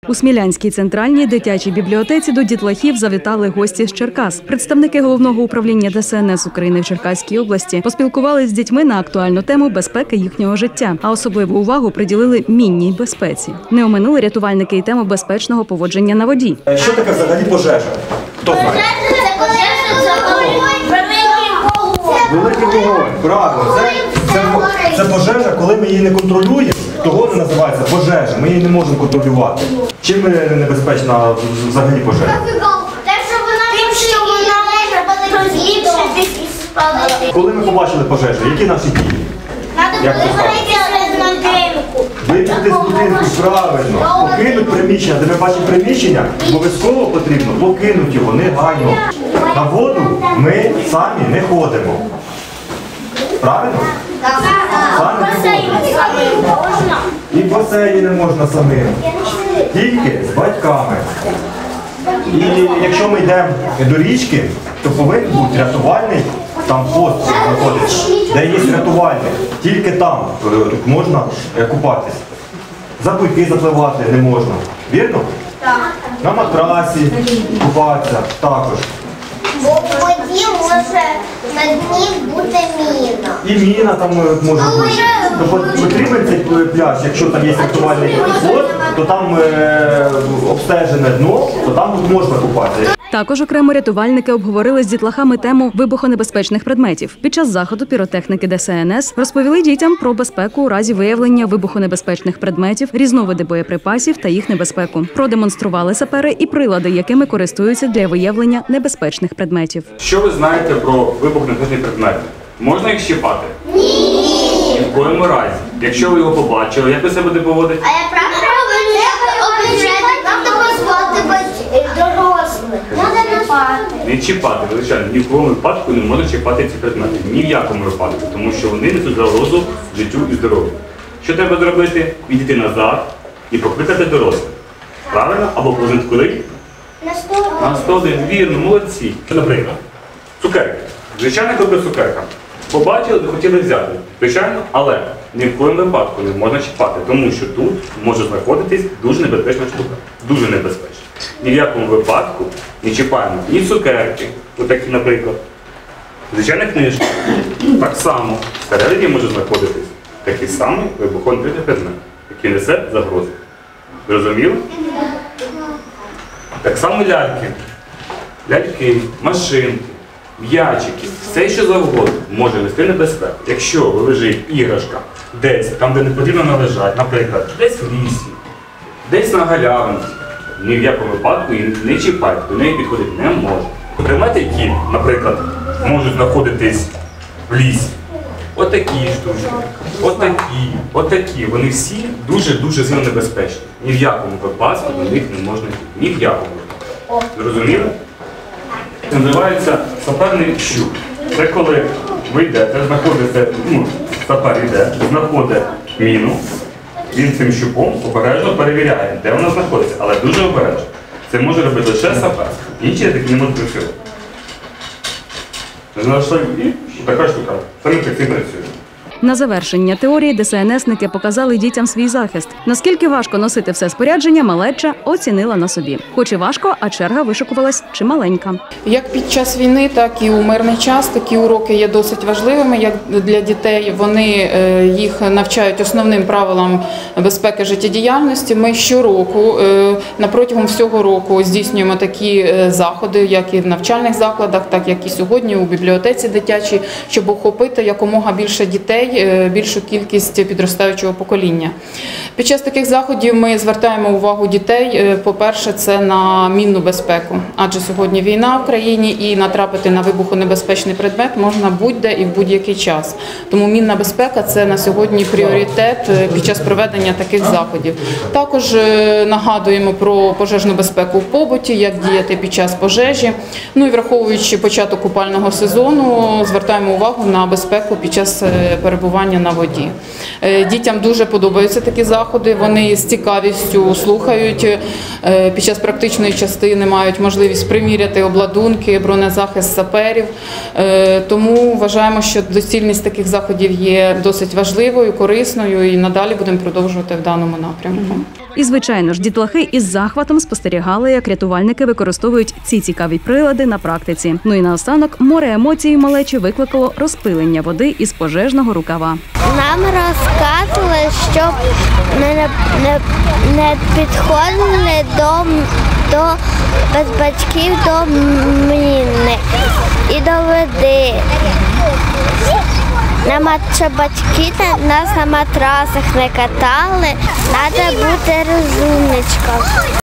У Смілянській центральній дитячій бібліотеці до дітлахів завітали гості з Черкас. Представники Головного управління ДСНС України в Черкаській області поспілкувалися з дітьми на актуальну тему безпеки їхнього життя, а особливу увагу приділили мінній безпеці. Не оминули рятувальники і тему безпечного поводження на воді. Що таке взагалі пожежа? Хто знає? Великий вогонь. Правильно. Це пожежа, коли ми її не контролюємо, того вона називається пожежа. Ми її не можемо контролювати. Чим небезпечна взагалі пожежа? Коли ми побачили пожежу, які наші дії? Вийти з будинку, правильно. Покинуть приміщення, де ми бачимо приміщення, обов'язково потрібно покинути його негайно. На воду ми самі не ходимо. Правильно? Самі не ходимо. І в басейні не можна самим. Тільки з батьками. І якщо ми йдемо до річки, то повинен бути рятувальний, там пост знаходиться, де є рятувальник. Тільки там можна купатись. За буйки запливати не можна. Вірно? Так. На матрасі купатися також. Бо в воді може на дні бути міна. І міна там може бути. Потрібен цей пляж, якщо там є рятувальний пост, то там обстежене дно, то там можна купатися. Також окремо рятувальники обговорили з дітлахами тему вибухонебезпечних предметів. Під час заходу піротехніки ДСНС розповіли дітям про безпеку у разі виявлення вибухонебезпечних предметів, різновиди боєприпасів та їх небезпеку. Продемонстрували сапери і прилади, якими користуються для виявлення небезпечних предметів. Що ви знаєте про вибухонебезпечні предмети? Можна їх щипати? Ні! Ні в коєму разі. Якщо ви його побачили, як ви себе будете поводити? А я правда обіжати, правда позвати дорослих. Не чіпати, звичайно. Ні в якому випадку не можна чіпати ці предмети. Ні в якому випадку, тому що вони несуть загрозу життю і здоров'ю. Що треба зробити? Відійти назад і покликати дорослих. Правильно? Або позвонити куди? На 101. Вірно, молодці. Наприклад, цукерки. Звичайно, коли цукерка. Побачили, захотіли взяти. Звичайно, але ні в коєму випадку не можна чіпати, тому що тут може знаходитись дуже небезпечна штука. Дуже небезпечна. Ні в якому випадку не чіпаємо ні цукерки, отакі, наприклад. Звичайно, книжки. Так само всередині може знаходитись такий самий вибухонебезпечний предмет, який несе загрозу. Зрозуміло? Так само ляльки. Ляльки, машинки, м'ячики, все, що завгодно може нести небезпеку. Якщо лежить іграшка десь, там, де не потрібно належати, наприклад, десь в лісі, десь на галявинці, ні в якому випадку її не чіпайте, до неї підходити не можна. Предмети, які, наприклад, можуть знаходитись в лісі, отакі штучки, отакі, вони всі дуже-дуже сильно небезпечні. Ні в якому випадку до них не можна йти. Ні в якому випадку. Зрозуміло? Це називається саперний щуп. Це коли ви йдете, знаходите, сапер йде, знаходить міну, він цим щупом обережно перевіряє, де вона знаходиться, але дуже обережно. Це може робити лише сапер. Інші таки не можуть працювати. Знайшли і така штука. Саме так цим працює. На завершення теорії ДСНСники показали дітям свій захист. Наскільки важко носити все спорядження, малеча оцінила на собі. Хоч і важко, а черга вишикувалась чималенька. Як під час війни, так і у мирний час такі уроки є досить важливими як для дітей. Вони їх навчають основним правилам безпеки життєдіяльності. Ми щороку, протягом всього року здійснюємо такі заходи, як і в навчальних закладах, так як і сьогодні у бібліотеці дитячій, щоб охопити якомога більше дітей, більшу кількість підростаючого покоління. Під час таких заходів ми звертаємо увагу дітей, по-перше, це на мінну безпеку, адже сьогодні війна в країні і натрапити на вибухонебезпечний предмет можна будь-де і в будь-який час. Тому мінна безпека – це на сьогодні пріоритет під час проведення таких заходів. Також нагадуємо про пожежну безпеку в побуті, як діяти під час пожежі. Ну і враховуючи початок купального сезону, звертаємо увагу на безпеку під час перебування на воді. Дітям дуже подобаються такі заходи, вони з цікавістю слухають, під час практичної частини мають можливість приміряти обладунки, бронезахист саперів. Тому вважаємо, що доцільність таких заходів є досить важливою, корисною і надалі будемо продовжувати в даному напрямку. І, звичайно ж, дітлахи із захватом спостерігали, як рятувальники використовують ці цікаві прилади на практиці. Ну і наостанок море емоцій у малечі викликало розпилення води із пожежного рукава. Нам розказували, щоб ми не підходили без батьків до міни і до води. Щоб батьки нас на матрасах не катали, треба бути розумничком.